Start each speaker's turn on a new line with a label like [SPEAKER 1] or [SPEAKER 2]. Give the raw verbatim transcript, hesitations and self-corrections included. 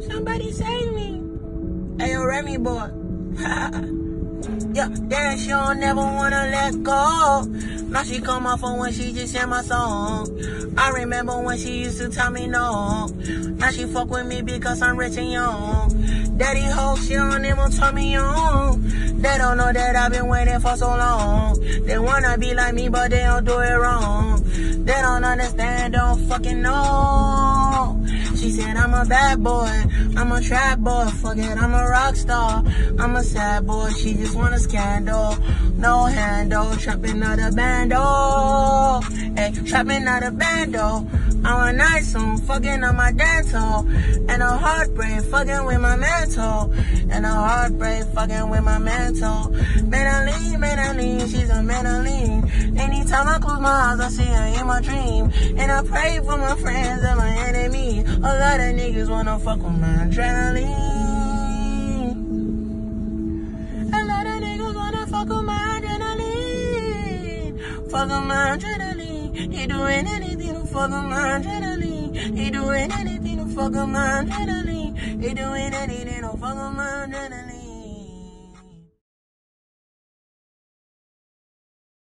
[SPEAKER 1] Somebody save me. Hey, yo, Remy boy. Yeah, damn, she don't never wanna let go. Now she come off on when she just hear my song. I remember when she used to tell me no. Now she fuck with me because I'm rich and young. Daddy hope she don't even turn me on. They don't know that I've been waiting for so long. They wanna be like me, but they don't do it wrong. They don't understand, don't fucking know. She said I'm a bad boy, I'm a trap boy, fuck it, I'm a rock star. I'm a sad boy, she just want a scandal. No handle, trapping out a bando. Hey, trapping out a bando. I'm a nice song, fucking on my dental. And a heartbreak, fucking with my mental. And a heartbreak, fucking with my mental. Metaline, Metaline, she's a Metaline. Anytime I close my eyes, I see her in my dream. And I pray for my friends and my enemy. A lot of niggas wanna fuck with my adrenaline. A lot of niggas wanna fuck with my adrenaline. Fuck with my adrenaline. He doing anything to fuck with my adrenaline. He doing anything to fuck with my adrenaline. He doing anything to fuck with my adrenaline.